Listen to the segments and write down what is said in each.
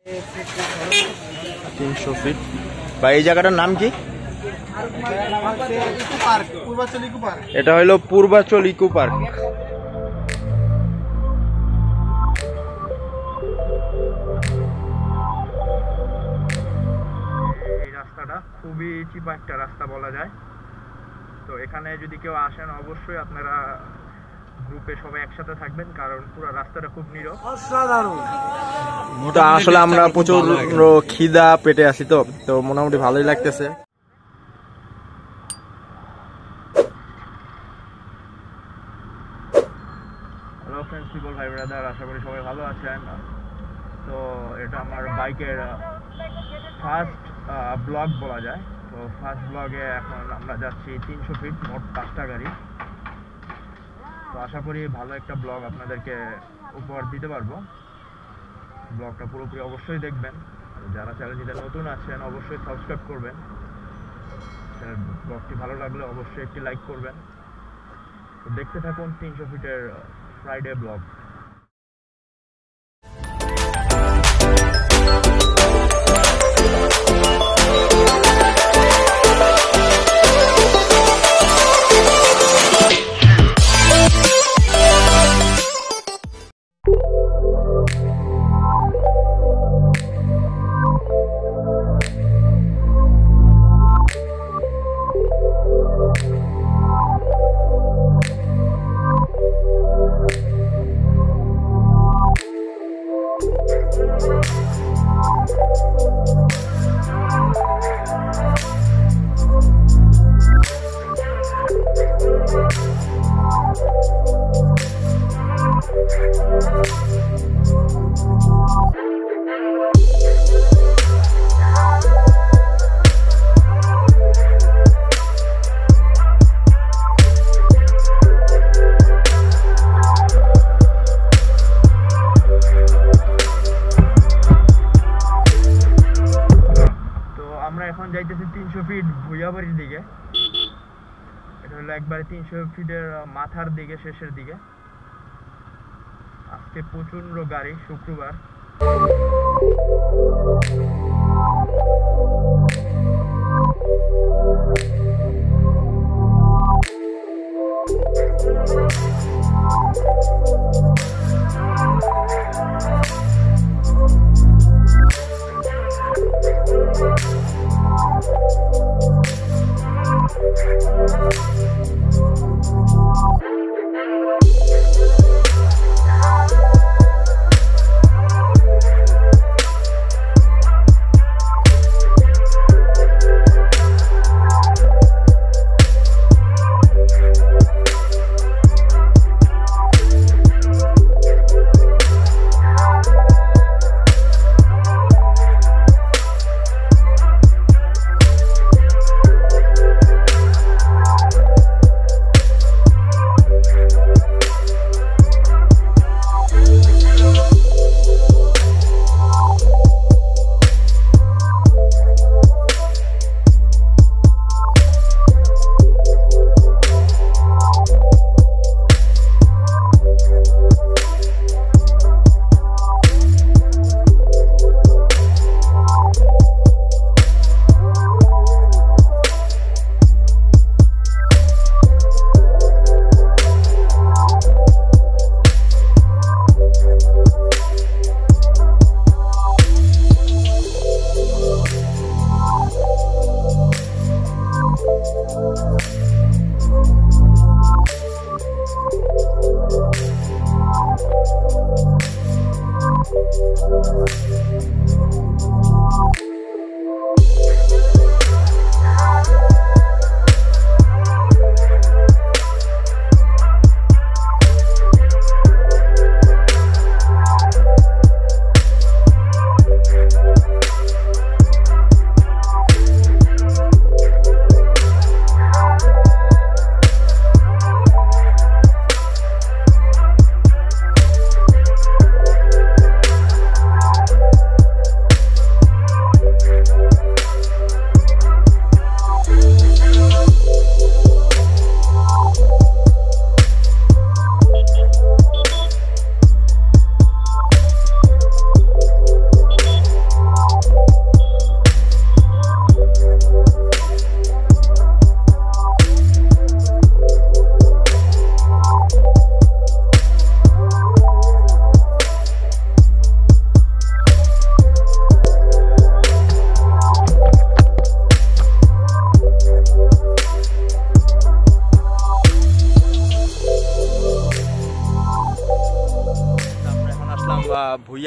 300 fit. ভাই এই জায়গাটার নাম কি? এটা হলো পূর্বাচল ইকো পার্ক। এই রাস্তাটা খুবই চিপা একটা রাস্তা বলা যায়। তো এখানে যদি কেউ আসেন অবশ্যই আপনারা গ্রুপে সবাই একসাথে থাকবেন, কারণ পুরো রাস্তাটা খুব নীরব, অসাধারণ। তো আসলে আমরা প্রচুর খিদা পেটে আছি, তো মোটামুটি ভালোই লাগতেছে। হ্যালো ফ্রেন্ডস, পিপল, ভাই ব্রাদার, আশা করি সবাই ভালো আছেন। তো এটা আমার বাইকের ফার্স্ট ব্লগ বলা যায়। তো ফার্স্ট ব্লগে এখন আমরা যাচ্ছি 300 ফিট, মোট 5টা গাড়ি। তো আশা করি ভালো একটা ব্লগ আপনাদেরকে উপহার দিতে পারবো। ব্লগটা পুরোপুরি অবশ্যই দেখবেন। যারা চ্যানেলটিতে নতুন আছেন অবশ্যই সাবস্ক্রাইব করবেন। ব্লগটি ভালো লাগলে অবশ্যই একটি লাইক করবেন। তো দেখতে থাকুন 300 ফিটের ফ্রাইডে ব্লগ। আমরা এখন যাইতেছি 300 ফিট ভুইয়াবাড়ির দিকে। এটা হলো একবারে 300 ফিটের মাথার দিকে, শেষের দিকে। আজকে প্রচন্ড গাড়ি, শুক্রবার।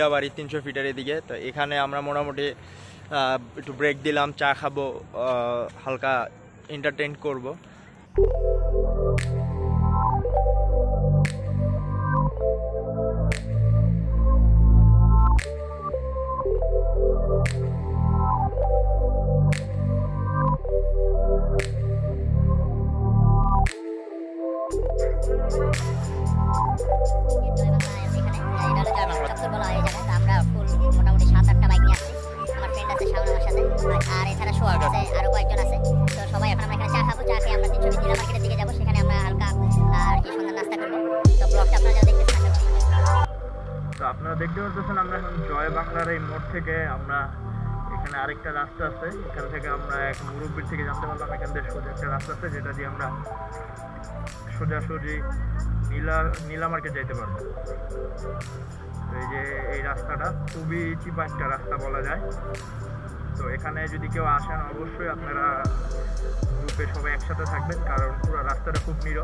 দিয়াবাড়ি 300 ফিটের এদিকে। তো এখানে আমরা মোটামুটি একটু ব্রেক দিলাম, চা খাবো, হালকা এন্টারটেইন করব। মোটামুটি 7-8টা বাইক নিয়ে আসছি। আমার ফ্রেন্ড আছে শাওন আমার সাথে, আর এছাড়া সোহাগ আছে, আরো কয়েকজন আছে। তো সবাই এখন আমরা এখানে চা খাবো, চা খেয়ে আমরা 300 ফিট নীলা মার্কেটের দিকে যাবো। সেখানে আমরা হালকা আর কি সন্ধ্যা নাস্তা করবো। তো ব্লগটা আপনারা যারা দেখতেছেন, তো আপনারা দেখতে পাচ্ছেন আমরা এখন জয় বাংলার এই মোড় থেকে আমরা এখানে আরেকটা রাস্তা আছে, এখান থেকে আমরা এক মুরব্বির থেকে জানতে পারলাম এখান থেকে সোজা একটা রাস্তা আছে যেটা দিয়ে আমরা সোজাসুজি নীলা মার্কেট যাইতে পারবো। তো এই যে এই রাস্তাটা খুবই চিপা একটা রাস্তা বলা যায়। তো এখানে যদি কেউ আসেন অবশ্যই আপনারা গ্রুপে সবাই একসাথে থাকবেন, কারণ পুরো রাস্তাটা খুব নীরব।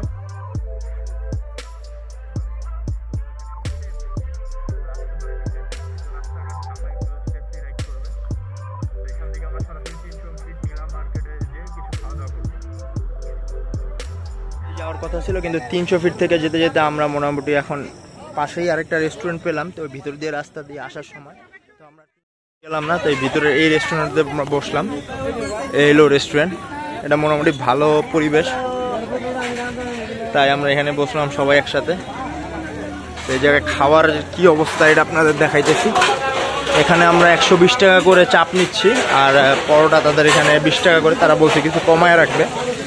যাওয়ার কথা ছিল, কিন্তু 300 ফিট থেকে যেতে যেতে আমরা মোটামুটি এখন পাশেই আরেকটা রেস্টুরেন্ট পেলাম। তো ভিতর দিয়ে রাস্তা দিয়ে আসার সময় তো আমরা গেলাম না, তো ভিতরে এই রেস্টুরেন্টে বসলাম। এই হলো রেস্টুরেন্ট, এটা মোটামুটি ভালো পরিবেশ, তাই আমরা এখানে বসলাম সবাই একসাথে। তো এই জায়গায় খাওয়ার কি অবস্থা এটা আপনাদের দেখাইতেছি। এখানে আমরা 120 টাকা করে চাপ নিচ্ছি, আর পরোটা তাদের এখানে 20 টাকা করে, তারা বলছে কিছু কমায় রাখবে।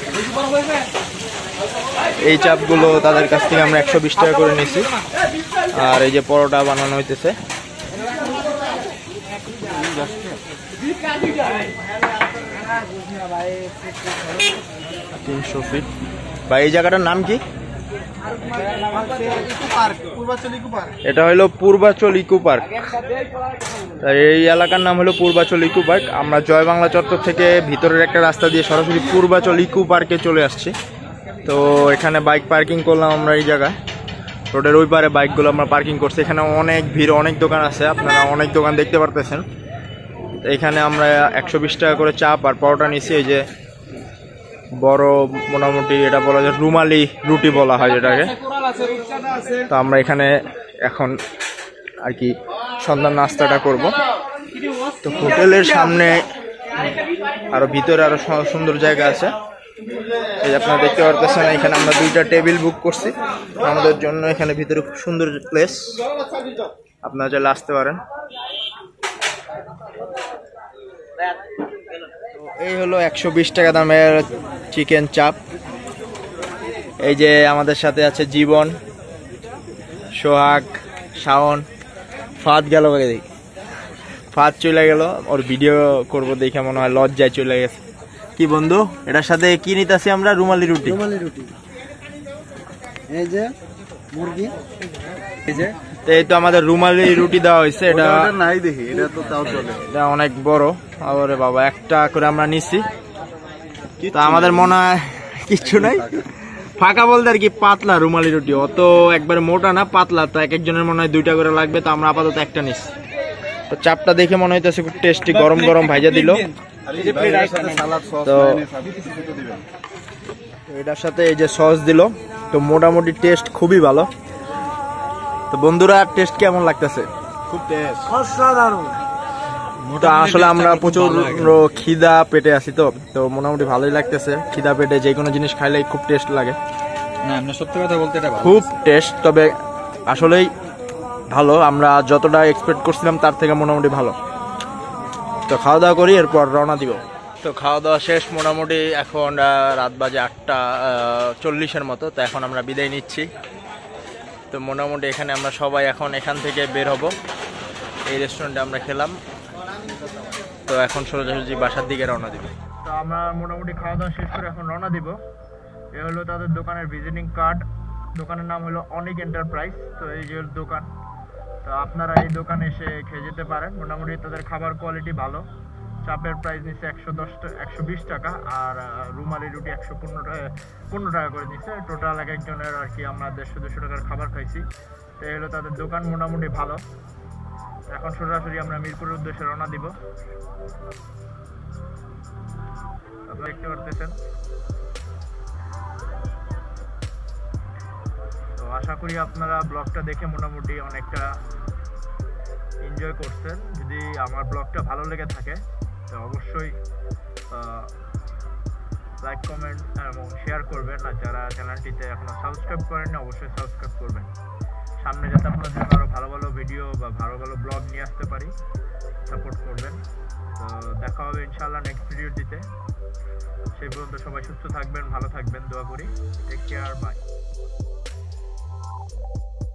এই চাপগুলো তাদের কাছ থেকে আমরা 120 টাকা করে নিছি। আর এই যে পরোটা বানানো হইতেছে, 300 ফিট। বা এই জায়গাটার নাম কি? এটা হলো পূর্বাচল ইকো পার্ক। এই এলাকার নাম হলো পূর্বাচল ইকো পার্ক। আমরা জয় বাংলা চত্বর থেকে ভিতরের একটা রাস্তা দিয়ে সরাসরি পূর্বাচল ইকো পার্কে চলে আসছি। তো এখানে বাইক পার্কিং করলাম আমরা এই জায়গায়, রোডের ওই পারে বাইকগুলো আমরা পার্কিং করছি। এখানে অনেক ভিড়, অনেক দোকান আছে, আপনারা অনেক দোকান দেখতে পারতেছেন। এখানে আমরা 120 টাকা করে চাপ আর পরোটা নিচ্ছি। এই যে বড় মোটামুটি এটা বলা যায় রুমালি রুটি বলা হয় যেটাকে। তো আমরা এখানে এখন আর কি সন্ধ্যার নাস্তাটা করব। তো হোটেলের সামনে আরো ভিতরে আরো সুন্দর জায়গা আছে, এই যে আপনারা দেখতে পারতেছেন। এখানে আমরা 2টা টেবিল বুক করছি আমাদের জন্য। এখানে ভিতরে খুব সুন্দর প্লেস, আপনারা চাইলে আসতে পারেন। এই হলো 120 টাকা দামের চিকেন চাপ। এই যে আমাদের সাথে আছে জীবন, সোহাগ, শাওন, ফাদ গেল, ফাদ চলে গেল। ওর ভিডিও করবো দেখে মনে হয় লজ্জায় চলে গেছে। কি বন্ধু, এটার সাথে কি নিতেছি আমরা? রুমালি রুটি। রুমালি রুটি, এই যে মুরগি, এই যে এই তো আমাদের রুমালি রুটি দেওয়া হয়েছে। এটা নাই দেখি, এটা তো তাও চলে, এটা অনেক বড়। আরে বাবা, একটা করে আমরা নিছি। তা আমাদের মনে হয় কিচ্ছু নাই, ফাঁকা বলতে আর কি পাতলা রুমালি রুটি, অত একবারে মোটা না, পাতলা। তো এক একজনের মনে হয় 2টা করে লাগবে, তো আমরা আপাতত একটা নিচ্ছি। তো চাপটা দেখে মনে হইতেছে খুব টেস্টি, গরম গরম ভাইজা দিল। তো এটার সাথে এই যে সস দিল, তো মোটামুটি টেস্ট খুবই ভালো। তো বন্ধুরা, টেস্ট কেমন লাগতেছে? খুব টেস্ট, অসাধারণ। তো আসলে আমরা প্রচুর খিদা পেটে আছি, তো মোটামুটি ভালোই লাগতেছে। খিদা পেটে যে কোনো জিনিস খাইলে খুব টেস্ট লাগে। না, আমরা সত্যি কথা বলতে এটা খুব টেস্ট, তবে আসলেই ভালো। আমরা যতটা এক্সপেক্ট করছিলাম তার থেকে মোটামুটি ভালো। তো খাওয়া দাওয়া করি, এরপর রওনা দিব। তো খাওয়া দাওয়া শেষ, মোটামুটি এখন রাত বাজে 8:40-এর মতো। তো এখন আমরা বিদায় নিচ্ছি। তো মোটামুটি এখানে আমরা সবাই এখন এখান থেকে বের হব। এই রেস্টুরেন্টে আমরা খেলাম, তো এখন সোজাসুজি বাসার দিকে রওনা দিব। তো আমরা মোটামুটি খাওয়া দাওয়া শেষ করে এখন রওনা দিব। এ হলো তাদের দোকানের ভিজিটিং কার্ড। দোকানের নাম হলো অনিক এন্টারপ্রাইজ। তো এই যে দোকান, তো আপনারা এই দোকানে এসে খেয়ে যেতে পারেন। মোটামুটি তাদের খাবার কোয়ালিটি ভালো। চাপের প্রাইস নিচ্ছে 120 টাকা, আর রুমালি রুটি 115 টাকা করে নিচ্ছে। টোটাল এক একজনের আর কি আমরা 150-200 টাকার খাবার খাইছি। তো এই হলো তাদের দোকান, মোটামুটি ভালো। তো এখন সরাসরি আমরা মিরপুরের উদ্দেশ্যে রওনা দিব। আপনারা দেখতে পারতেছেন। তো আশা করি আপনারা ব্লগটা দেখে মোটামুটি অনেকটা এনজয় করছেন। যদি আমার ব্লগটা ভালো লেগে থাকে তো অবশ্যই লাইক, কমেন্ট এবং শেয়ার করবেন। আর যারা চ্যানেলটিতে এখনো সাবস্ক্রাইব করেননি অবশ্যই সাবস্ক্রাইব করবেন। সামনে যাতে আপনাদের জন্য আরও ভালো ভালো ভিডিও বা ভালো ভালো ব্লগ নিয়ে আসতে পারি, সাপোর্ট করবেন। তো দেখা হবে ইনশাআল্লাহ নেক্সট ভিডিওটিতে। সেই পর্যন্ত সবাই সুস্থ থাকবেন, ভালো থাকবেন, দোয়া করি। Take care, by.